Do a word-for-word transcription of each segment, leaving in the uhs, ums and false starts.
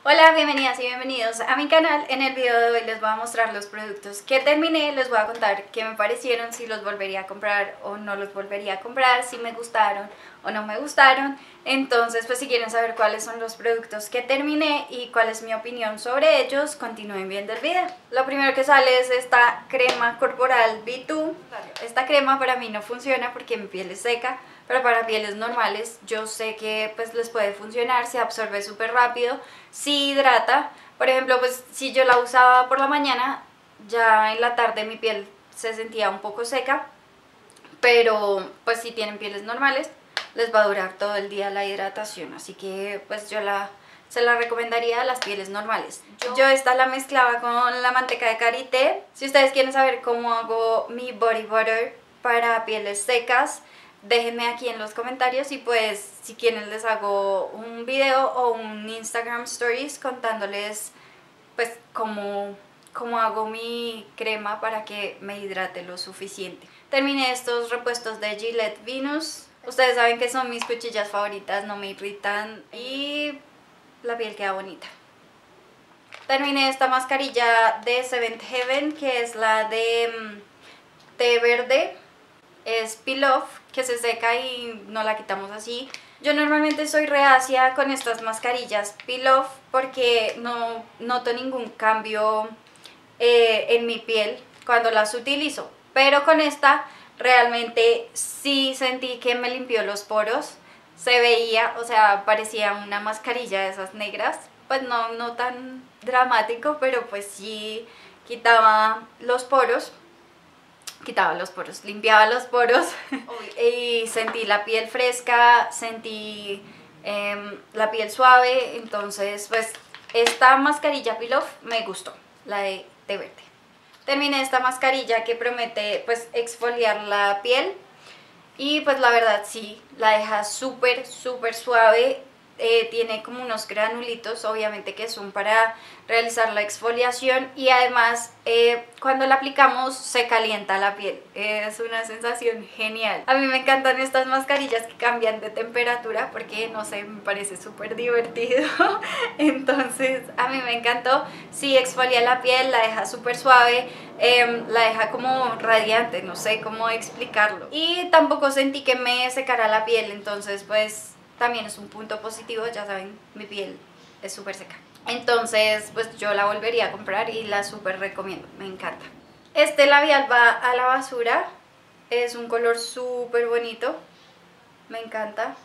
Hola, bienvenidas y bienvenidos a mi canal. En el video de hoy les voy a mostrar los productos que terminé, les voy a contar qué me parecieron, si los volvería a comprar o no los volvería a comprar, si me gustaron o no me gustaron. Entonces, pues si quieren saber cuáles son los productos que terminé y cuál es mi opinión sobre ellos, continúen viendo el video. Lo primero que sale es esta crema corporal B dos. Esta crema para mí no funciona porque mi piel es seca, pero para pieles normales yo sé que pues les puede funcionar, se absorbe súper rápido, sí hidrata. Por ejemplo, pues si yo la usaba por la mañana, ya en la tarde mi piel se sentía un poco seca, pero pues si tienen pieles normales les va a durar todo el día la hidratación, así que pues yo la, se la recomendaría a las pieles normales. Yo, yo esta la mezclaba con la manteca de karité. Si ustedes quieren saber cómo hago mi body butter para pieles secas, déjenme aquí en los comentarios y pues si quieren les hago un video o un Instagram Stories contándoles pues cómo, cómo hago mi crema para que me hidrate lo suficiente. Terminé estos repuestos de Gillette Venus. Ustedes saben que son mis cuchillas favoritas, no me irritan y la piel queda bonita. Terminé esta mascarilla de Seventh Heaven, que es la de um, té verde. Es peel off, que se seca y no la quitamos así. Yo normalmente soy reacia con estas mascarillas peel off porque no noto ningún cambio eh, en mi piel cuando las utilizo, pero con esta realmente sí sentí que me limpió los poros. Se veía, o sea, parecía una mascarilla de esas negras, pues no, no tan dramático, pero pues sí quitaba los poros. Quitaba los poros, limpiaba los poros y sentí la piel fresca, sentí eh, la piel suave. Entonces pues esta mascarilla peel off me gustó, la de té verde. Terminé esta mascarilla que promete pues exfoliar la piel y pues la verdad sí, la deja súper súper suave. Eh, tiene como unos granulitos, obviamente que son para realizar la exfoliación, y además eh, cuando la aplicamos se calienta la piel, eh, es una sensación genial. A mí me encantan estas mascarillas que cambian de temperatura porque no sé, me parece súper divertido. Entonces a mí me encantó, sí exfolia la piel, la deja súper suave, eh, la deja como radiante, no sé cómo explicarlo, y tampoco sentí que me secara la piel, entonces pues también es un punto positivo. Ya saben, mi piel es súper seca. Entonces, pues yo la volvería a comprar y la súper recomiendo, me encanta. Este labial va a la basura, es un color súper bonito, me encanta.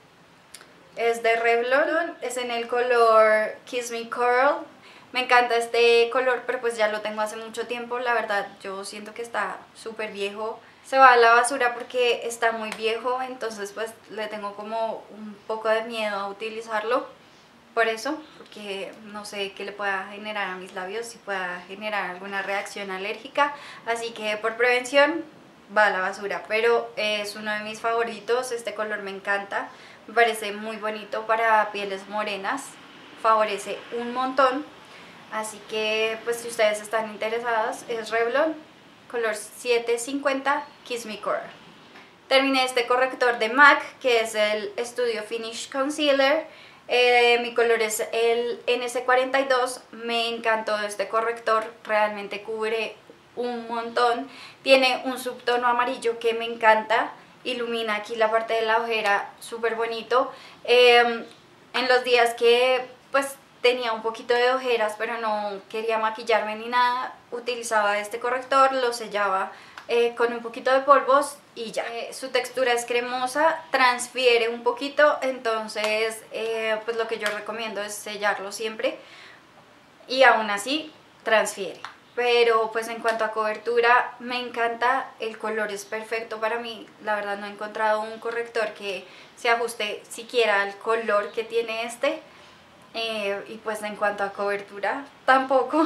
Es de Revlon, es en el color Kiss Me Coral. Me encanta este color, pero pues ya lo tengo hace mucho tiempo, la verdad yo siento que está súper viejo. Se va a la basura porque está muy viejo, entonces pues le tengo como un poco de miedo a utilizarlo. Por eso, porque no sé qué le pueda generar a mis labios, si pueda generar alguna reacción alérgica. Así que por prevención va a la basura, pero es uno de mis favoritos. Este color me encanta, me parece muy bonito para pieles morenas, favorece un montón. Así que pues si ustedes están interesadas, es Revlon, color setecientos cincuenta Kiss Me Coral. Terminé este corrector de MAC, que es el Studio Finish Concealer. Eh, mi color es el N C cuarenta y dos. Me encantó este corrector, realmente cubre un montón. Tiene un subtono amarillo que me encanta, ilumina aquí la parte de la ojera súper bonito. Eh, en los días que pues tenía un poquito de ojeras pero no quería maquillarme ni nada, utilizaba este corrector, lo sellaba eh, con un poquito de polvos y ya. Eh, su textura es cremosa, transfiere un poquito, entonces eh, pues lo que yo recomiendo es sellarlo siempre y aún así transfiere. Pero pues en cuanto a cobertura me encanta, el color es perfecto para mí, la verdad no he encontrado un corrector que se ajuste siquiera al color que tiene este. Eh, y pues en cuanto a cobertura tampoco.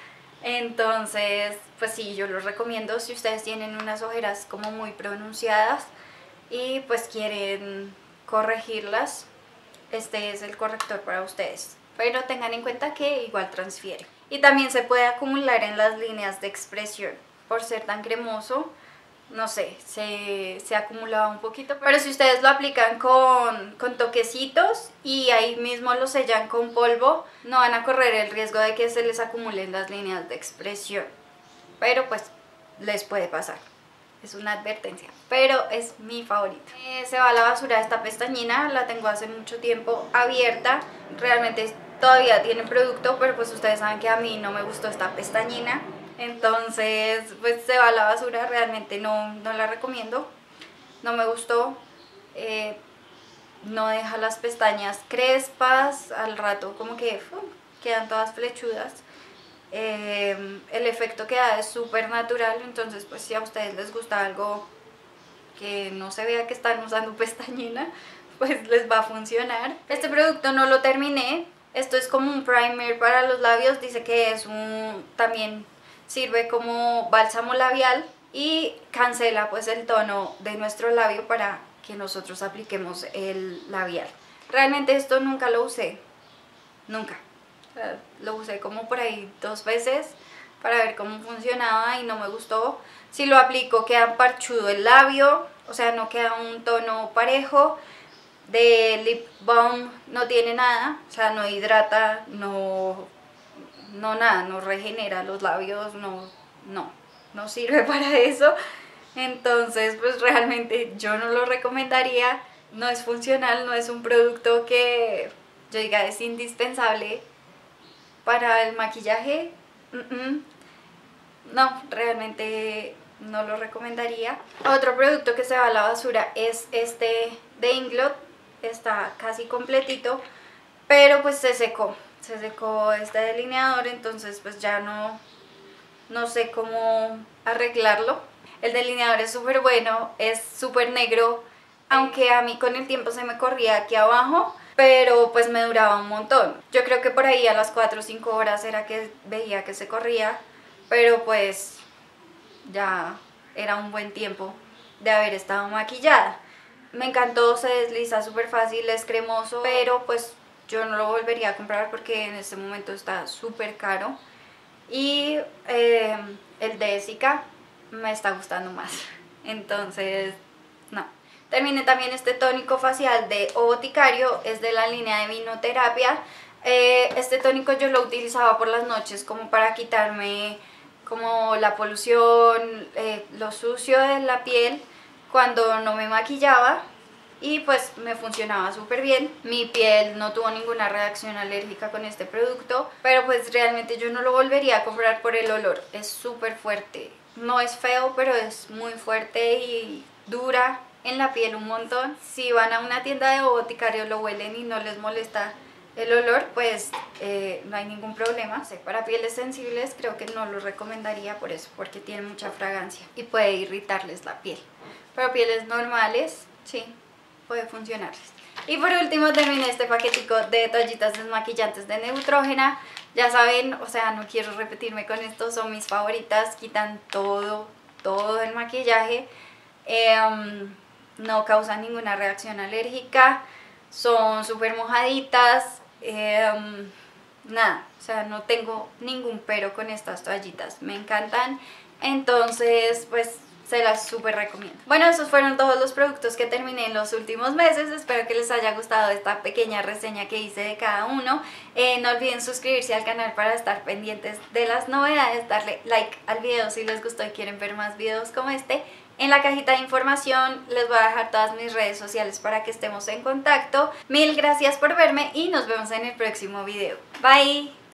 Entonces pues sí, yo los recomiendo si ustedes tienen unas ojeras como muy pronunciadas y pues quieren corregirlas. Este es el corrector para ustedes, pero tengan en cuenta que igual transfiere y también se puede acumular en las líneas de expresión. Por ser tan cremoso no sé, se, se acumulaba un poquito. Pero si ustedes lo aplican con, con toquecitos y ahí mismo lo sellan con polvo, no van a correr el riesgo de que se les acumulen las líneas de expresión. Pero pues les puede pasar. Es una advertencia, pero es mi favorito. Eh, se va a la basura esta pestañina, la tengo hace mucho tiempo abierta. Realmente todavía tiene producto, pero pues ustedes saben que a mí no me gustó esta pestañina. Entonces pues se va a la basura, realmente no, no la recomiendo. No me gustó. Eh, no deja las pestañas crespas, al rato como que uf, quedan todas flechudas. Eh, el efecto que da es súper natural, entonces pues si a ustedes les gusta algo que no se vea que están usando pestañina, pues les va a funcionar. Este producto no lo terminé, esto es como un primer para los labios, dice que es un, también sirve como bálsamo labial y cancela pues el tono de nuestro labio para que nosotros apliquemos el labial. Realmente esto nunca lo usé, nunca. Lo usé como por ahí dos veces para ver cómo funcionaba y no me gustó. Si lo aplico queda parchudo el labio, o sea no queda un tono parejo. De lip balm no tiene nada, o sea no hidrata, no, no nada, no regenera los labios, no, no, no sirve para eso. Entonces pues realmente yo no lo recomendaría, no es funcional, no es un producto que yo diga es indispensable para el maquillaje. Mm-mm. No, realmente no lo recomendaría. Otro producto que se va a la basura es este de Inglot, está casi completito, pero pues se secó, se secó este delineador, entonces pues ya no, no sé cómo arreglarlo. El delineador es súper bueno, es súper negro, aunque a mí con el tiempo se me corría aquí abajo, pero pues me duraba un montón. Yo creo que por ahí a las cuatro o cinco horas era que veía que se corría, pero pues ya era un buen tiempo de haber estado maquillada. Me encantó, se desliza súper fácil, es cremoso, pero pues yo no lo volvería a comprar porque en este momento está súper caro. Y eh, el de Essica me está gustando más, entonces no. Terminé también este tónico facial de O Boticario, es de la línea de Vinoterapia. Eh, este tónico yo lo utilizaba por las noches como para quitarme como la polución, eh, lo sucio de la piel cuando no me maquillaba y pues me funcionaba súper bien. Mi piel no tuvo ninguna reacción alérgica con este producto, pero pues realmente yo no lo volvería a comprar por el olor, es súper fuerte. No es feo, pero es muy fuerte y dura en la piel un montón. Si van a una tienda de O Boticario, lo huelen y no les molesta el olor, pues eh, no hay ningún problema. Sí, para pieles sensibles creo que no lo recomendaría por eso, porque tiene mucha fragancia y puede irritarles la piel. Para pieles normales, sí, puede funcionarles. Y por último terminé este paquetico de toallitas desmaquillantes de Neutrógena. Ya saben, o sea, no quiero repetirme con esto, son mis favoritas, quitan todo, todo el maquillaje. Eh, um, no causan ninguna reacción alérgica, son súper mojaditas, eh, nada, o sea, no tengo ningún pero con estas toallitas, me encantan, entonces pues se las súper recomiendo. Bueno, esos fueron todos los productos que terminé en los últimos meses, espero que les haya gustado esta pequeña reseña que hice de cada uno. Eh, no olviden suscribirse al canal para estar pendientes de las novedades, darle like al video si les gustó y quieren ver más videos como este. En la cajita de información les voy a dejar todas mis redes sociales para que estemos en contacto. Mil gracias por verme y nos vemos en el próximo video. Bye.